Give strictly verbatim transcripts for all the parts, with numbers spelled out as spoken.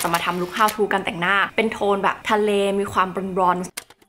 จะมาทำลุค how to การแต่งหน้าเป็นโทนแบบทะเลมีความบรอนซ์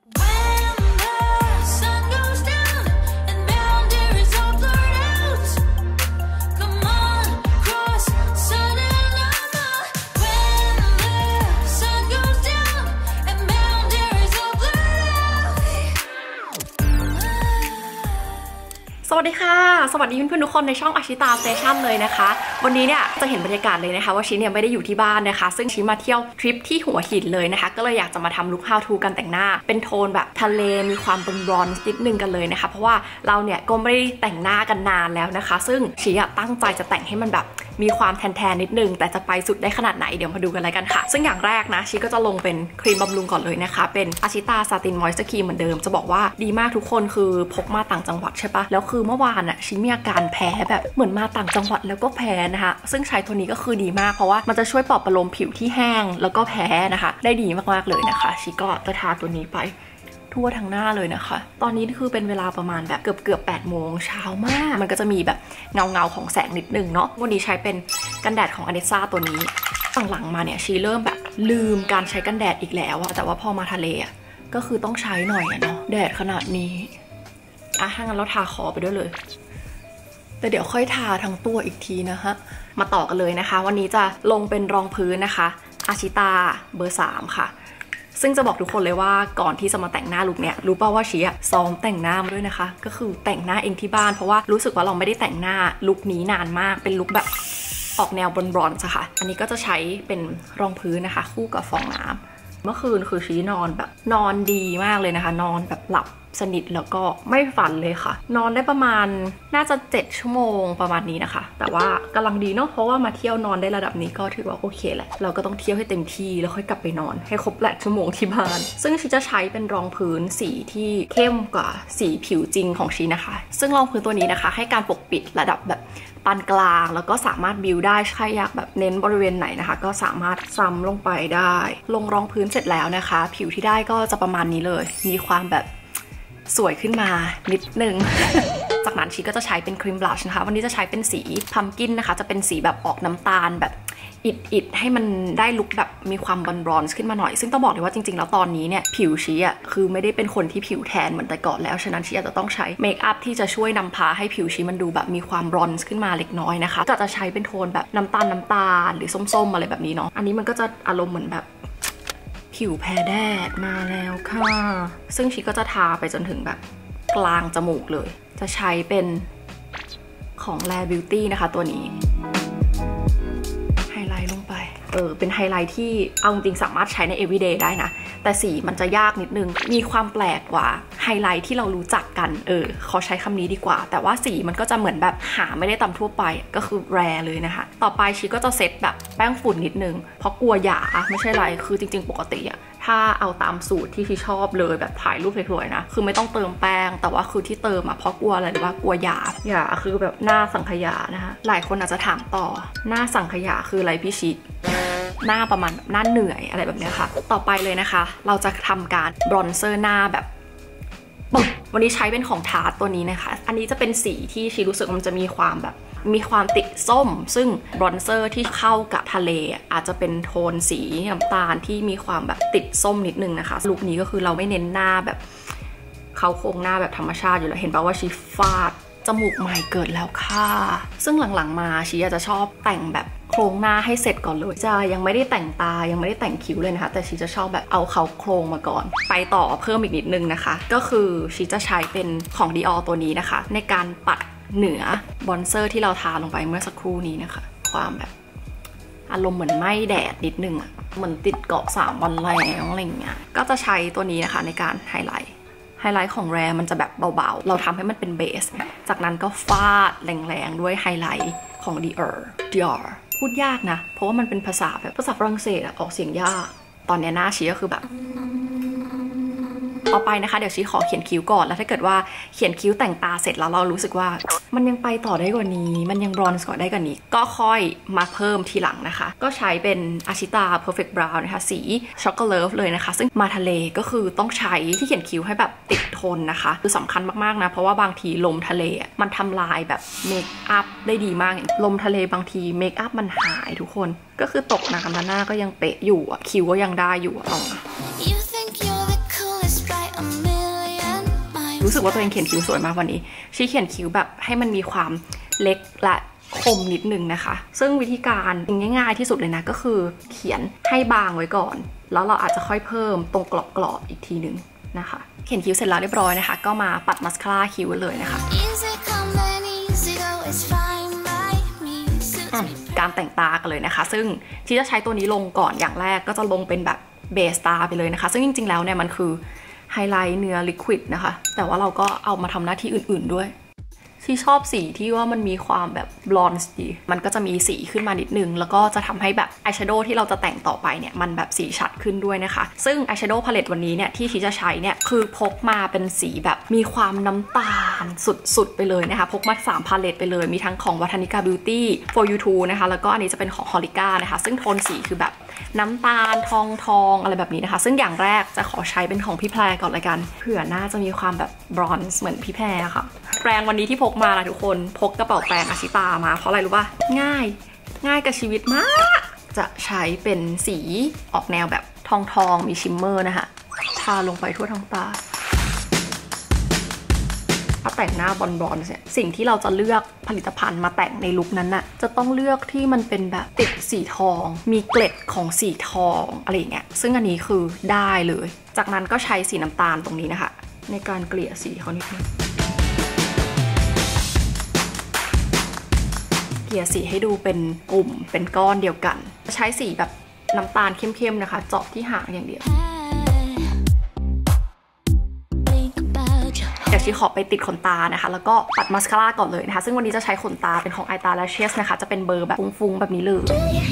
สวัสดีค่ะสวัสดีเพื่อนๆทุกคนในช่องอาชิตาสเตชันเลยนะคะวันนี้เนี่ยจะเห็นบรรยากาศเลยนะคะว่าชิเนี่ยไม่ได้อยู่ที่บ้านนะคะซึ่งชิมาเที่ยวทริปที่หัวหินเลยนะคะก็เลยอยากจะมาทำลุค how to การแต่งหน้าเป็นโทนแบบทะเลมีความบรอนซ์นิดนึงกันเลยนะคะเพราะว่าเราเนี่ยก็ไม่ได้แต่งหน้ากันนานแล้วนะคะซึ่งชิอะตั้งใจจะแต่งให้มันแบบมีความแทนๆนิดนึงแต่จะไปสุดได้ขนาดไหนเดี๋ยวมาดูกันเลยกันค่ะซึ่งอย่างแรกนะชิก็จะลงเป็นครีมบำรุงก่อนเลยนะคะเป็นอาชิตาซาตินมอยส์เจอร์ครีมเหมือนเดิมจะบอกว่าดีมากทุกคนคือพกมาต่างจังหวัดใช่ปะแล้วคือเมื่อวานอะชิมีอาการแพ้แบบเหมือนมาต่างจังหวัดแล้วก็แพ้นะคะซึ่งใช้ตัวนี้ก็คือดีมากเพราะว่ามันจะช่วยปลอบประโลมผิวที่แห้งแล้วก็แพ้นะคะได้ดีมากๆเลยนะคะชิก็จะทาตัวนี้ไปทั่วทั้งหน้าเลยนะคะตอนนี้คือเป็นเวลาประมาณแบบเกือบเกือบแปดโมงเช้ามากมันก็จะมีแบบเงาเงาของแสงนิดนึงเนาะวันนี้ใช้เป็นกันแดดของอเนซ่าตัวนี้หลังๆมาเนี่ยชีเริ่มแบบลืมการใช้กันแดดอีกแล้วอะแต่ว่าพอมาทะเลอะก็คือต้องใช้หน่อยอะเนาะแดดขนาดนี้อ่ะถ้างั้นเราทาคอไปด้วยเลยแต่เดี๋ยวค่อยทาทั้งตัวอีกทีนะคะมาต่อกันเลยนะคะวันนี้จะลงเป็นรองพื้นนะคะอาชิตาเบอร์สามค่ะซึ่งจะบอกทุกคนเลยว่าก่อนที่จะมาแต่งหน้าลุคเนี่ยรู้ป่าวว่าชีอะซ้อมแต่งหน้ามาด้วยนะคะก็คือแต่งหน้าเองที่บ้านเพราะว่ารู้สึกว่าเราไม่ได้แต่งหน้าลุคนี้นานมากเป็นลุคแบบออกแนวบรอนซ์ค่ะอันนี้ก็จะใช้เป็นรองพื้นนะคะคู่กับฟองน้ำเมื่อคืนคือชีนอนแบบนอนดีมากเลยนะคะนอนแบบหลับสนิทแล้วก็ไม่ฝันเลยค่ะนอนได้ประมาณน่าจะเจ็ดชั่วโมงประมาณนี้นะคะแต่ว่ากำลังดีเนาะเพราะว่ามาเที่ยวนอนได้ระดับนี้ก็ถือว่าโอเคแหละเราก็ต้องเที่ยวให้เต็มที่แล้วค่อยกลับไปนอนให้ครบแปดชั่วโมงที่บ้านซึ่งชีจะใช้เป็นรองพื้นสีที่เข้มกว่าสีผิวจริงของชีนะคะซึ่งรองพื้นตัวนี้นะคะให้การปกปิดระดับแบบปานกลางแล้วก็สามารถบิวได้ใครอยากแบบเน้นบริเวณไหนนะคะก็สามารถซ้ำลงไปได้ลงรองพื้นเสร็จแล้วนะคะผิวที่ได้ก็จะประมาณนี้เลยมีความแบบสวยขึ้นมานิดนึง จากนั้นชีก็จะใช้เป็นครีมบลัชนะคะวันนี้จะใช้เป็นสีพัมกินนะคะจะเป็นสีแบบออกน้ำตาลแบบอิดๆให้มันได้ลุคแบบมีความบรอนซ์ขึ้นมาหน่อยซึ่งต้องบอกเลยว่าจริงๆแล้วตอนนี้เนี่ยผิวชีอ่ะคือไม่ได้เป็นคนที่ผิวแทนเหมือนแต่ก่อนแล้วฉะนั้นชีอาจจะต้องใช้เมคอัพที่จะช่วยนำพาให้ผิวชีมันดูแบบมีความบรอนซ์ขึ้นมาเล็กน้อยนะคะก็จะใช้เป็นโทนแบบน้ำตาลน้ำตาลหรือส้มๆอะไรแบบนี้เนาะอันนี้มันก็จะอารมณ์เหมือนแบบผิวแพ้แดดมาแล้วค่ะซึ่งชีก็จะทาไปจนถึงแบบกลางจมูกเลยจะใช้เป็นของ Rare Beauty นะคะตัวนี้ไฮไลท์ลงไปเออเป็นไฮไลท์ที่เอาจริงสามารถใช้ใน everyday ได้นะแต่สีมันจะยากนิดนึงมีความแปลกกว่าไฮไลท์ที่เรารู้จักกันเออเขาใช้คำนี้ดีกว่าแต่ว่าสีมันก็จะเหมือนแบบหาไม่ได้ตามทั่วไปก็คือแรร์เลยนะคะต่อไปชีก็จะเซตแบบแป้งฝุ่นนิดนึงเพราะกลัวหยาไม่ใช่ไรคือจริงๆปกติอะถ้าเอาตามสูตรที่ชีชอบเลยแบบถ่ายรูปสวยๆนะคือไม่ต้องเติมแป้งแต่ว่าคือที่เติมอะเพราะกลัวอะไรหรือว่ากลัวหยาหยาคือแบบหน้าสังขยานะคะหลายคนอาจจะถามต่อหน้าสังขยาคืออะไรพี่ชิหน้าประมาณหน้าเหนื่อยอะไรแบบนี้ค่ะต่อไปเลยนะคะเราจะทำการบรอนเซอร์หน้าแบบปึ๊บวันนี้ใช้เป็นของทาร์ตตัวนี้นะคะอันนี้จะเป็นสีที่ชีรู้สึกมันจะมีความแบบมีความติดส้มซึ่งบรอนเซอร์ที่เข้ากับทะเลอาจจะเป็นโทนสีน้ำตาลที่มีความแบบติดส้มนิดนึงนะคะลุคนี้ก็คือเราไม่เน้นหน้าแบบเขาโครงหน้าแบบธรรมชาติอยู่แล้วเห็นป่าวว่าชีฟาดจมูกใหม่เกิดแล้วค่ะซึ่งหลังๆมาชีอาจจะชอบแต่งแบบโครงหน้าให้เสร็จก่อนเลยจะยังไม่ได้แต่งตายังไม่ได้แต่งคิ้วเลยนะคะแต่ชีจะชอบแบบเอาเขาโครงมาก่อนไปต่อเพิ่มอีกนิดนึงนะคะก็คือชีจะใช้เป็นของ Dior ตัวนี้นะคะในการปัดเหนือบอนเซอร์ที่เราทาลงไปเมื่อสักครู่นี้นะคะความแบบอารมณ์เหมือนไหม้แดดนิดนึงอะเหมือนติดเกาะสามวันแล้วอะไรอย่างเงี้ยก็จะใช้ตัวนี้นะคะในการไฮไลท์ไฮไลท์ของแรร์มันจะแบบเบาๆเราทำให้มันเป็นเบสจากนั้นก็ฟาดแรงๆด้วยไฮไลท์ของ Dior Dior พูดยากนะเพราะว่ามันเป็นภาษาแบบภาษาฝรั่งเศสอะออกเสียงยากตอนนี้หน้าชีก็คือแบบต่อไปนะคะเดี๋ยวชีขอเขียนคิ้วก่อนแล้วถ้าเกิดว่าเขียนคิ้วแต่งตาเสร็จแล้วเรารู้สึกว่ามันยังไปต่อได้กว่านี้มันยังบรอนซ์กว่าได้กว่านี้ก็ค่อยมาเพิ่มทีหลังนะคะก็ใช้เป็นอาชิตา Perfect Brown นะคะสีช็อกโกแลตเลยนะคะซึ่งมาทะเลก็คือต้องใช้ที่เขียนคิ้วให้แบบติดทนนะคะคือสำคัญมากๆนะเพราะว่าบางทีลมทะเลมันทำลายแบบเมคอัพได้ดีมากลมทะเลบางทีเมคอัพมันหายทุกคนก็คือตกน้ำแล้วหน้าก็ยังเป๊ะอยู่อ่ะคิ้วก็ยังได้อยู่อ่ะรู้สึกว่าตัวเองเขียนคิ้วสวยมากวันนี้ชีเขียนคิ้วแบบให้มันมีความเล็กและคมนิดนึงนะคะซึ่งวิธีการง่ายๆที่สุดเลยนะก็คือเขียนให้บางไว้ก่อนแล้วเราอาจจะค่อยเพิ่มตรงกรอบๆอีกทีนึงนะคะเขียนคิ้วเสร็จแล้วเรียบร้อยนะคะก็มาปัดมัสคาร่าคิ้วเลยนะคะการแต่งตากันเลยนะคะซึ่งที่จะใช้ตัวนี้ลงก่อนอย่างแรกก็จะลงเป็นแบบเบสตาไปเลยนะคะซึ่งจริงๆแล้วเนี่ยมันคือไฮไลท์เนื้อลิควิดนะคะแต่ว่าเราก็เอามาทำหน้าที่อื่นๆด้วยที่ชอบสีที่ว่ามันมีความแบบบลอนด์ดีมันก็จะมีสีขึ้นมานิดนึงแล้วก็จะทำให้แบบอายแชโดว์ที่เราจะแต่งต่อไปเนี่ยมันแบบสีชัดขึ้นด้วยนะคะซึ่งอายแชโดว์พาเลตวันนี้เนี่ยที่ชีจะใช้เนี่ยคือพกมาเป็นสีแบบมีความน้ำตาลสุดๆไปเลยนะคะพกมาสามพาเลตไปเลยมีทั้งของวัฒนิกาบิวตี้ for you too นะคะแล้วก็อันนี้จะเป็นของฮอลิก้านะคะซึ่งโทนสีคือแบบน้ำตาลทองทองอะไรแบบนี้นะคะซึ่งอย่างแรกจะขอใช้เป็นของพี่แพรก่อนเลยกันเผื่อน่าจะมีความแบบบรอนซ์เหมือนพี่แพรค่ะแปรงวันนี้ที่พกมานะทุกคนพกกระเป๋าแปรงอาชิตามาเพราะอะไรรู้ป่ะง่ายง่ายกับชีวิตมากจะใช้เป็นสีออกแนวแบบทองทองมีชิมเมอร์นะคะทาลงไปทั่วทั้งตาถ้าแต่งหน้าบอลบอลเนี่ยสิ่งที่เราจะเลือกผลิตภัณฑ์มาแต่งในลุคนั้นน่ะจะต้องเลือกที่มันเป็นแบบติดสีทองมีเกล็ดของสีทองอะไรอย่างเงี้ยซึ่งอันนี้คือได้เลยจากนั้นก็ใช้สีน้ำตาลตรงนี้นะคะในการเกลี่ยสีเขานิดนึงเกลี่ยสีให้ดูเป็นกลุ่มเป็นก้อนเดียวกันใช้สีแบบน้ำตาลเข้มๆนะคะเจาะที่หางอย่างเดียวเดี๋ยวชีขอไปติดขนตานะคะแล้วก็ปัดมัสคาร่าก่อนเลยนะคะซึ่งวันนี้จะใช้ขนตาเป็นของไอตาลาเชสนะคะจะเป็นเบอร์แบบฟุ้งๆแบบนี้เลย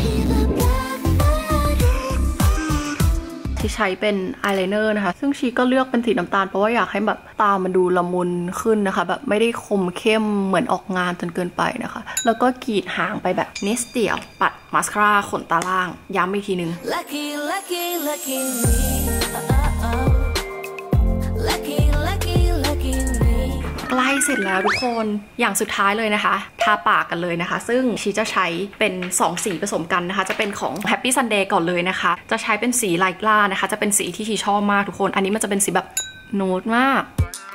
ที่ใช้เป็นอายไลเนอร์นะคะซึ่งชีก็เลือกเป็นสีน้ำตาลเพราะว่าอยากให้แบบตามันดูละมุนขึ้นนะคะแบบไม่ได้คมเข้มเหมือนออกงานจนเกินไปนะคะแล้วก็กรีดหางไปแบบนิดเดียวปัดมัสคาร่าขนตาล่างย้ำอีกทีนึง lucky, lucky, lucky me. Lucky, lucky, lucky me. ใกล้เสร็จแล้วทุกคนอย่างสุดท้ายเลยนะคะทาปากกันเลยนะคะซึ่งชีจะใช้เป็นสองสีผสมกันนะคะจะเป็นของ Happy Sunday ก่อนเลยนะคะจะใช้เป็นสีไลกล้านะคะจะเป็นสีที่ชีชอบมากทุกคนอันนี้มันจะเป็นสีแบบนูดมาก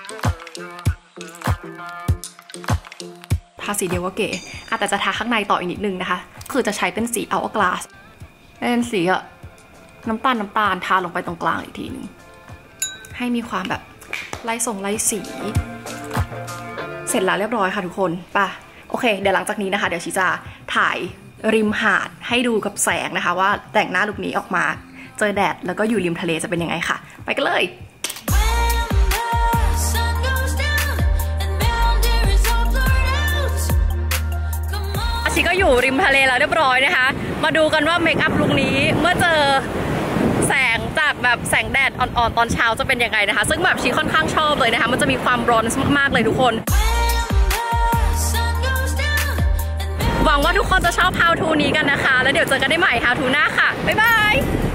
ทาสีเดียวก็เก๋แต่จะทาข้างในต่ออีกนิดนึงนะคะคือจะใช้เป็นสี Hourglass เป็นสีอะน้ำตาลน้ำตาลทาลงไปตรงกลางอีกทีนึงให้มีความแบบไล่ทรงไล่สีเสร็จแล้วเรียบร้อยค่ะทุกคนป่ะโอเคเดี๋ยวหลังจากนี้นะคะเดี๋ยวชีจะถ่ายริมหาดให้ดูกับแสงนะคะว่าแต่งหน้าลุคนี้ออกมาเจอแดดแล้วก็อยู่ริมทะเลจะเป็นยังไงค่ะไปกันเลยชีก็อยู่ริมทะเลแล้วเรียบร้อยนะคะมาดูกันว่าเมคอัพลุคนี้เมื่อเจอแสงจากแบบแสงแดดอ่อนๆตอนเช้าจะเป็นยังไงนะคะซึ่งแบบชีค่อนข้างชอบเลยนะคะมันจะมีความบรอนซ์มากๆเลยทุกคนหวังว่าทุกคนจะชอบ how to นี้กันนะคะแล้วเดี๋ยวเจอกันได้ใหม่ how to หน้าค่ะบ๊ายบาย